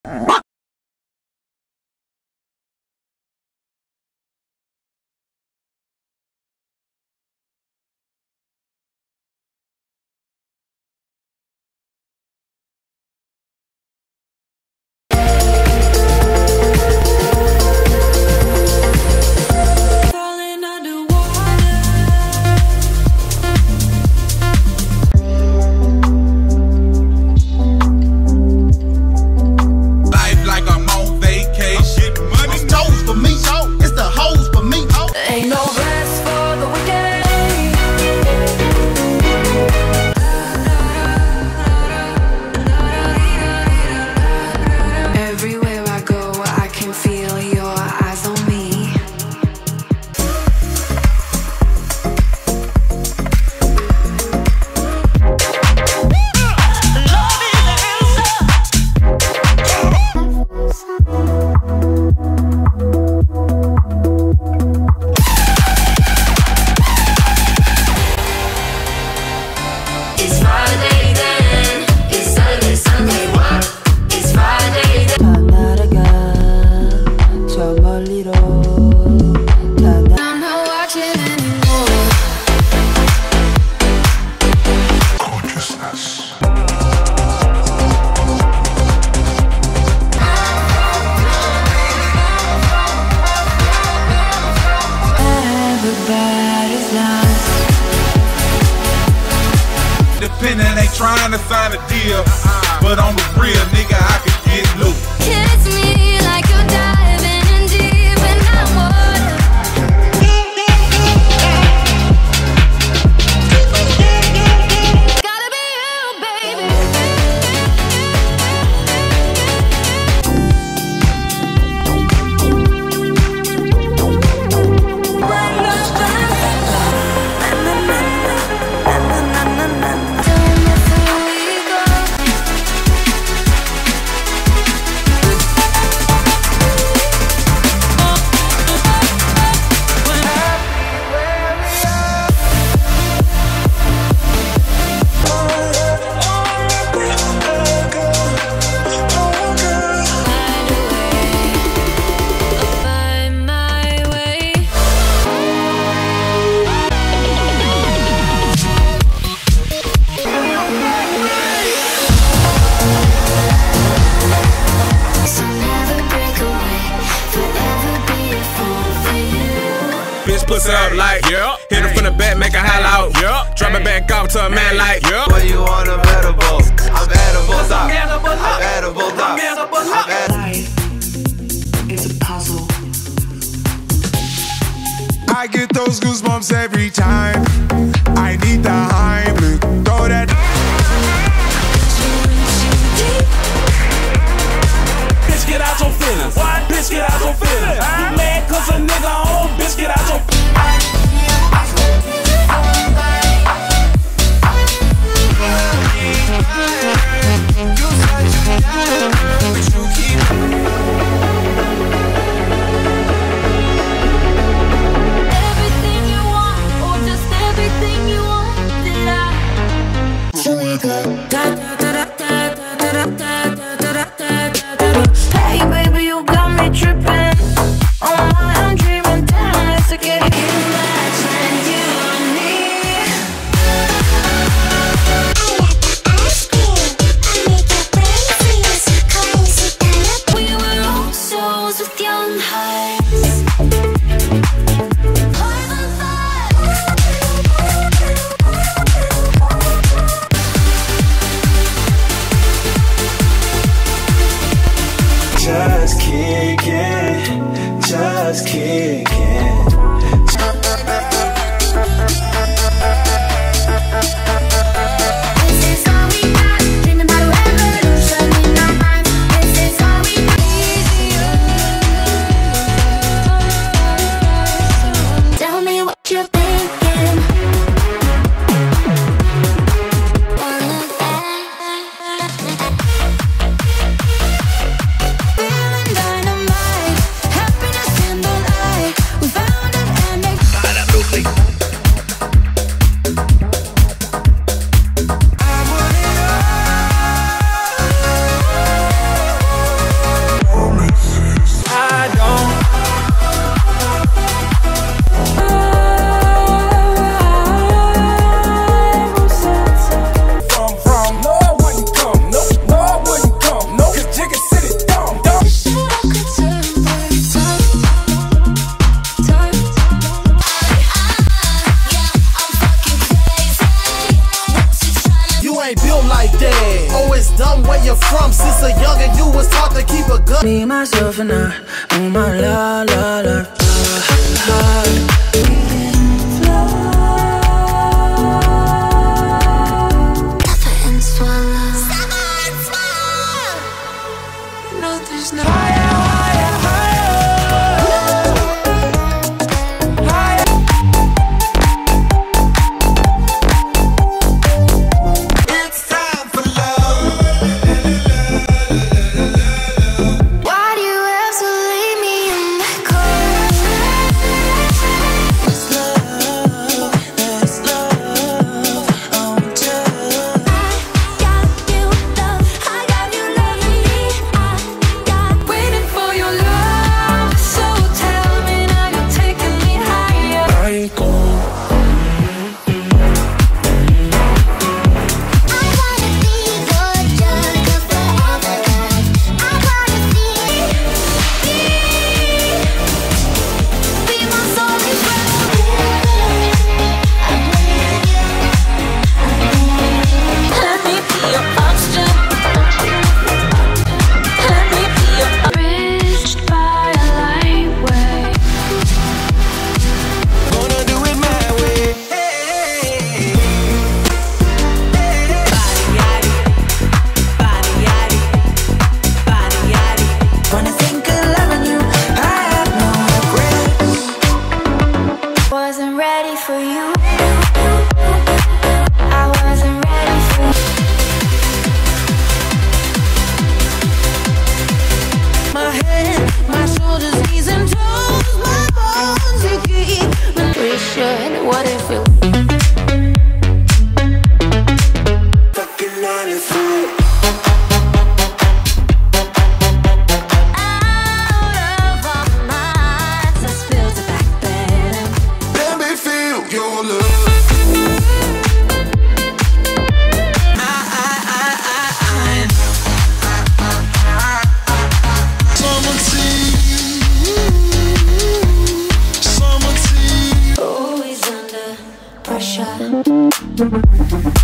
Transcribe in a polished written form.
Independent ain't trying to sign a deal, but on the real, nigga, I could get loose. Kiss me like you're diving in deep in that water. Gotta be you, baby. Bitch pussy up like, yeah. Hit her from the back, make her holler out, yeah. Drop it back off to a man like, yeah. When you want a edible, I'm edible, stop. I'm edible, stop. I'm edible. Life is a puzzle. I get those goosebumps every time. I need the Heimlich, throw that. Bitch, get out your feelings. What? Bitch, get out your feelings. You mad cause a nigga on? Bitch, get out your feelings. Everything you want, or just everything you want, did I? So we go da da da da da da da da da da. Hey baby, you got me tripping. Oh my, I'm dreaming. Damn, let's get it. Imagine you and me. We were all souls with young hearts. Just kicking, just kicking. This is all we got. Dream about a revolution in our minds. This is all we got. Tell me what you're thinking. Feeling dynamite, happiness in the light. We found you from? Since a youngin' you was taught to keep a gun. Me, myself, and I, oh my la la la. What if it fucking 93. out of our minds? I spilled it back then. Let me feel your love. Always under pressure.